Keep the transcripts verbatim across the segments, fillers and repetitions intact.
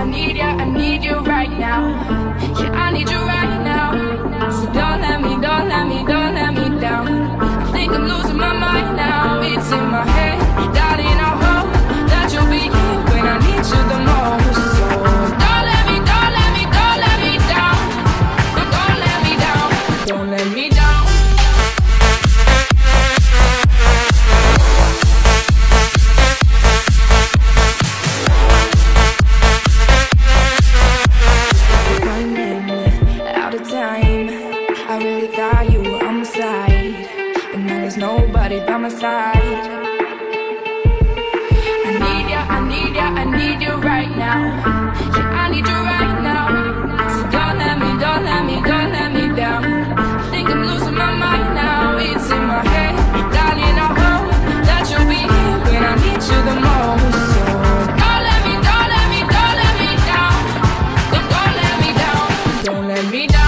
need ya, I need you right now. Yeah, I need you right now. So don't let me, don't let me, don't let me down. I think I'm losing my mind now. It's in my head, darling, I hope that you'll be here when I need you the most. So don't let me, don't let me, don't let me down. No, don't let me down. Don't let me down. Nobody by my side. I need ya, I need ya, I need you right now. Yeah, I need you right now. So don't let me, don't let me, don't let me down. I think I'm losing my mind now. It's in my head, darling, I hope that you'll be here when I need you the most. So don't let me, don't let me, don't let me down. Don't, don't let me down. Don't let me down.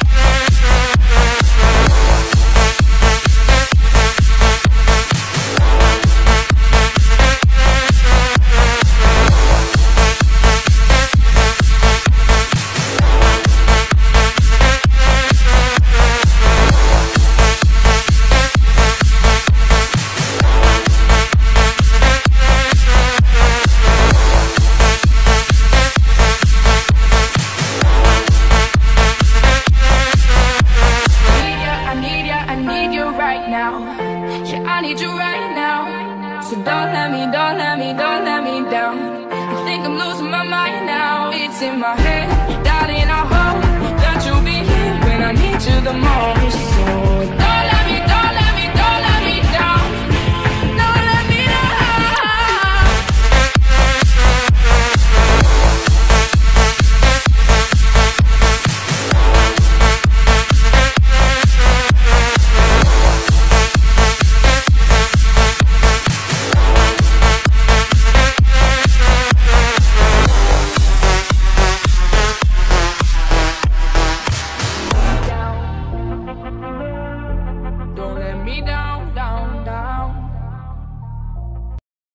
Yeah, I need you right now. So don't let me, don't let me, don't let me down. I think I'm losing my mind now. It's in my head, darling, I hope that you'll be here when I need you the most. So